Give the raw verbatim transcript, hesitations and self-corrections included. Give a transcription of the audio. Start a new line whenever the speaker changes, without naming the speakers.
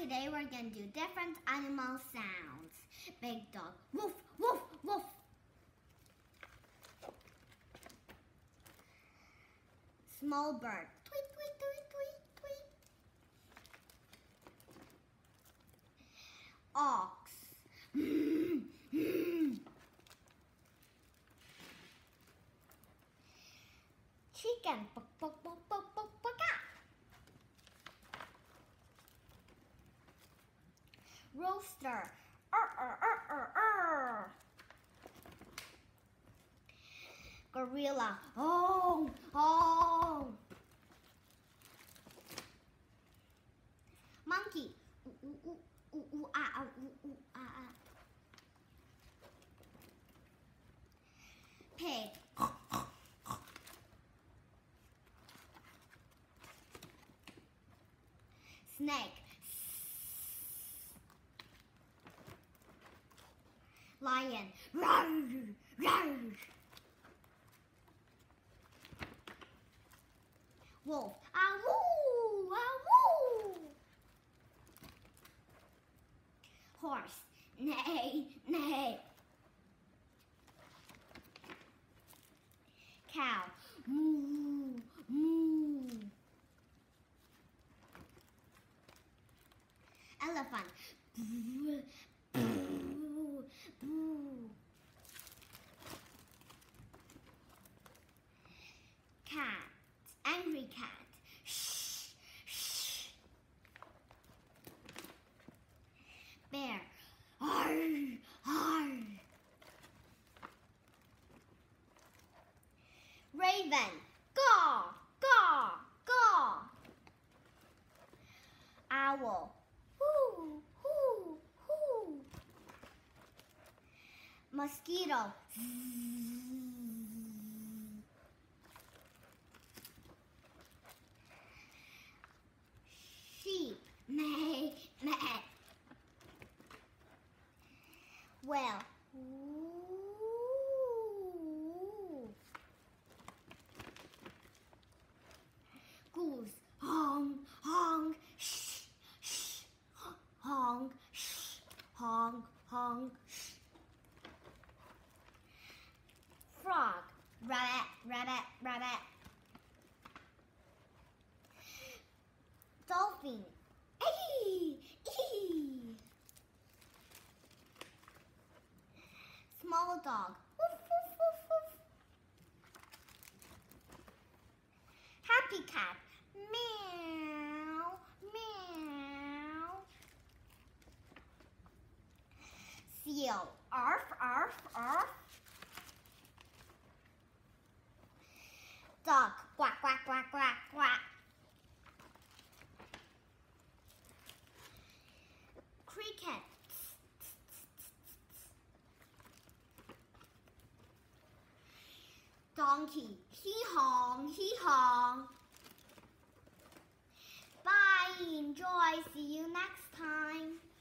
today we're gonna do different animal sounds. Big dog, woof, woof, woof. Small bird, tweet, tweet, tweet, tweet, tweet. Ox, chicken, buck, buck, buck, buck, buck, buck. Rooster, er, er, er, er, er. Gorilla, oh, oh. Monkey, ooh, ooh, ooh, ooh, ooh, ah, ah, ooh, ooh, ah, ah. Pig, snake, lion, roar, roar. Wolf, ah woo, ah woo. Horse, neigh, neigh. Cow, moo, moo. Elephant, boo, boo, boo. Cat, angry cat, shh, shh. Bear, arr, arr. Raven, caw, caw, caw. Owl, hoo, hoo, hoo. Mosquito, zzz. Sheep, meh, meh. Whale, ooh. Goose, honk, honk, shh, shh, honk, shh, honk, honk, shh. Frog, rabbit, rabbit, rabbit. Dolphin, ee, ee. Small dog, woof, woof, woof, woof. Happy cat, meow, meow. Seal, arf, arf, arf. Dog, quack, quack, quack, quack, quack. Cricket, donkey, hee haw, hee haw. Bye, enjoy, see you next time.